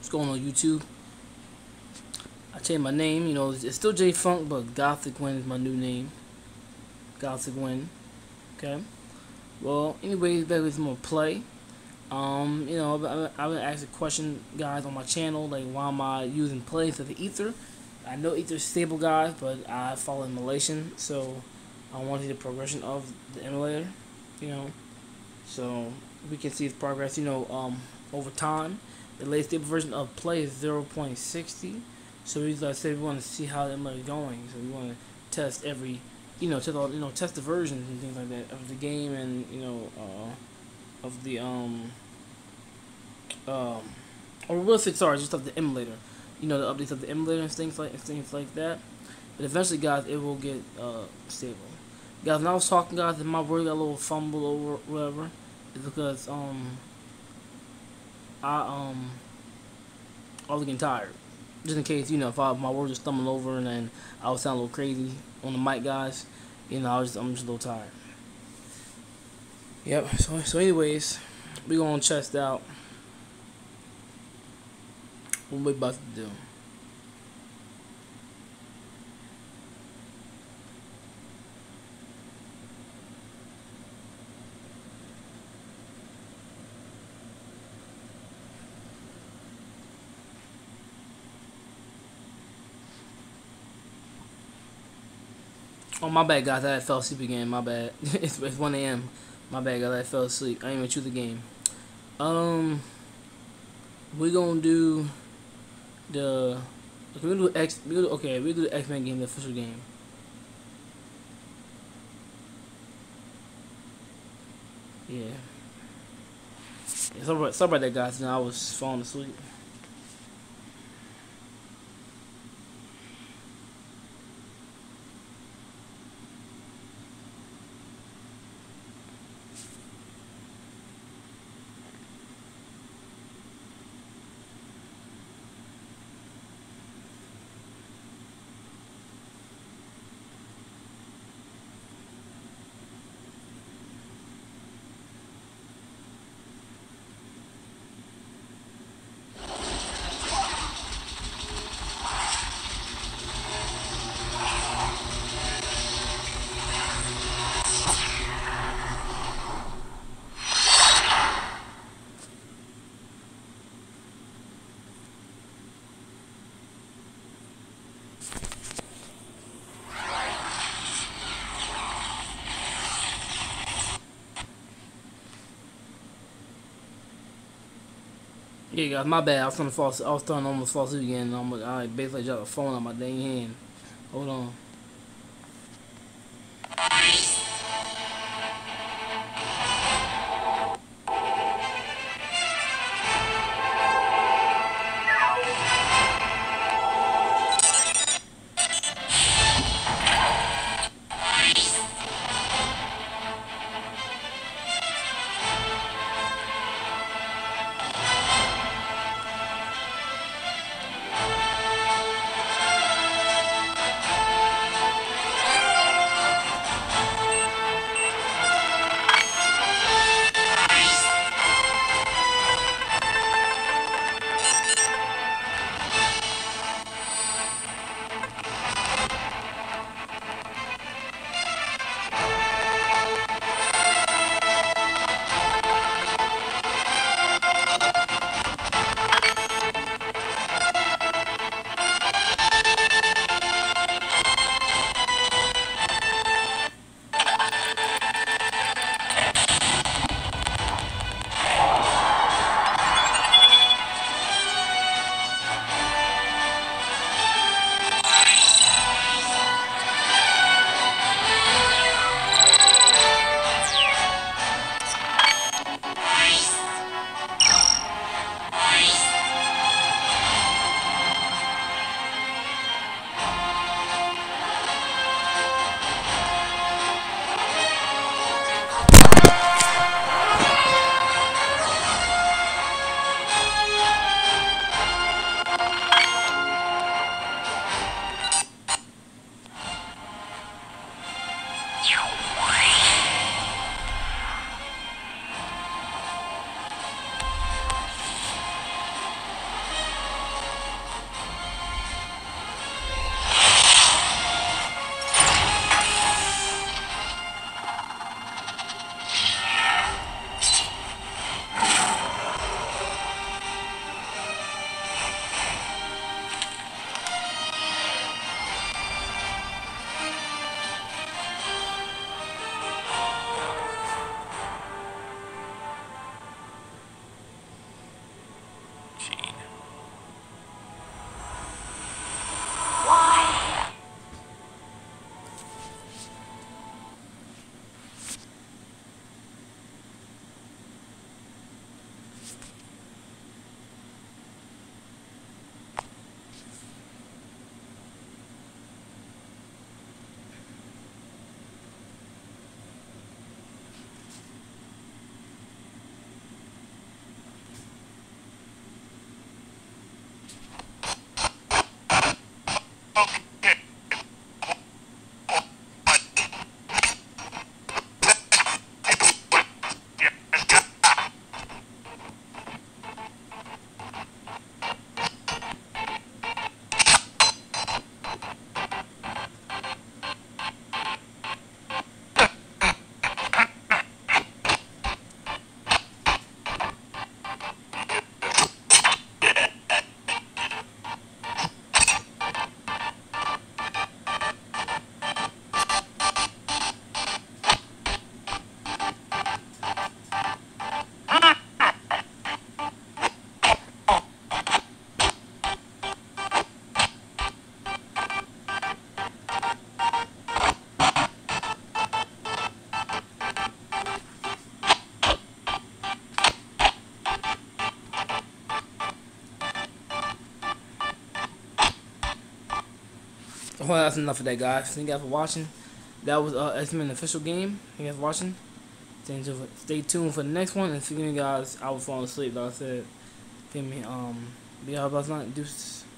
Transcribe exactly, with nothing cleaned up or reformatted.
What's going on YouTube? I changed my name, you know, it's still J Funk, but Gothic Win is my new name. Gothic Win. Okay. Well, anyways, back with more play. Um, you know, I've been asking a question, guys, on my channel, like, why am I using play instead of Ether? I know Ether's stable, guys, but I follow emulation, so I want to see the progression of the emulator, you know, so we can see its progress, you know, um, over time. The latest stable version of play is zero point sixty, so we like say we want to see how the emulator is going, so we want to test every, you know, test all, you know, test the versions and things like that of the game, and you know, uh, of the um. Um, or we'll say sorry, just of the emulator, you know, the updates of the emulator and things like and things like that. But eventually, guys, it will get uh, stable. Guys, when I was talking, guys, and my word got a little fumble or whatever, is because um, I um, I was getting tired. Just in case, you know, if I, my words were stumbling over and then I was sounding a little crazy on the mic, guys, you know, I was I'm just a little tired. Yep. So so, anyways, we gonna test out what we about to do. Oh, my bad, guys. I fell asleep again. My bad. it's, it's one A M My bad, guys. I fell asleep. I didn't even choose the game. Um, we gonna do the. Okay, we gonna do X. We gonna do, okay, we do the X-Men game, the official game. Yeah. yeah sorry, about, sorry about that, guys. You know, I was falling asleep. Yeah, guys, my bad. I was trying to fall. I was trying to almost fall asleep again. I'm, I basically dropped the phone on my dang hand. Hold on. Well, that's enough of that, guys. Thank you guys for watching. That was uh, X-Men official game. Thank you guys for watching. Stay tuned, for, stay tuned for the next one. And forgive me, guys. I was falling asleep. Like I said, give me um, be out last night. Deuces.